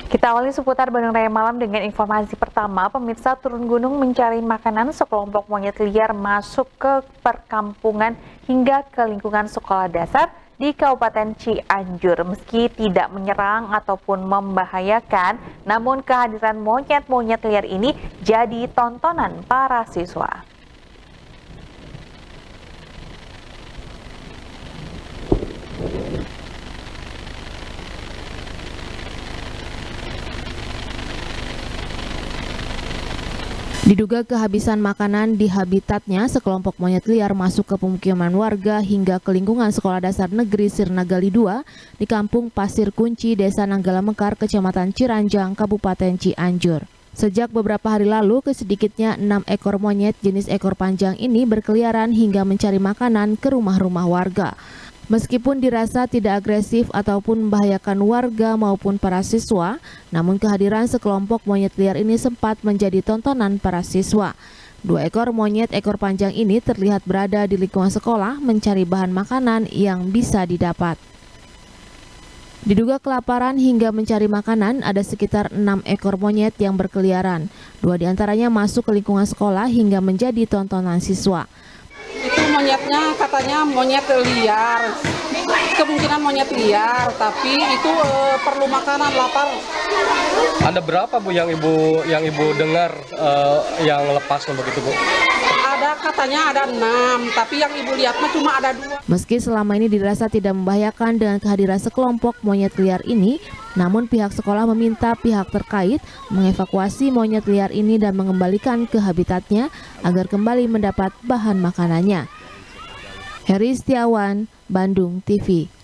Kita awali seputar Bandung Raya Malam dengan informasi pertama. Pemirsa, turun gunung mencari makanan, sekelompok monyet liar masuk ke perkampungan hingga ke lingkungan sekolah dasar di Kabupaten Cianjur. Meski tidak menyerang ataupun membahayakan, namun kehadiran monyet-monyet liar ini jadi tontonan para siswa. Diduga kehabisan makanan di habitatnya, sekelompok monyet liar masuk ke pemukiman warga hingga ke lingkungan Sekolah Dasar Negeri Sirnagali 2 di Kampung Pasir Kunci, Desa Nanggala Mekar, Kecamatan Ciranjang, Kabupaten Cianjur. Sejak beberapa hari lalu, kesedikitnya 6 ekor monyet jenis ekor panjang ini berkeliaran hingga mencari makanan ke rumah-rumah warga. Meskipun dirasa tidak agresif ataupun membahayakan warga maupun para siswa, namun kehadiran sekelompok monyet liar ini sempat menjadi tontonan para siswa. 2 ekor monyet ekor panjang ini terlihat berada di lingkungan sekolah mencari bahan makanan yang bisa didapat. Diduga kelaparan hingga mencari makanan, ada sekitar 6 ekor monyet yang berkeliaran. 2 diantaranya masuk ke lingkungan sekolah hingga menjadi tontonan siswa. Itu monyetnya katanya monyet liar, kemungkinan monyet liar, tapi itu perlu makanan, lapar. Ada berapa Bu yang ibu dengar yang lepas begitu Bu? Ada katanya ada 6, tapi yang ibu lihat mah cuma ada 2. Meski selama ini dirasa tidak membahayakan dengan kehadiran sekelompok monyet liar ini, namun pihak sekolah meminta pihak terkait mengevakuasi monyet liar ini dan mengembalikan ke habitatnya agar kembali mendapat bahan makanannya. Heri Setiawan, Bandung TV.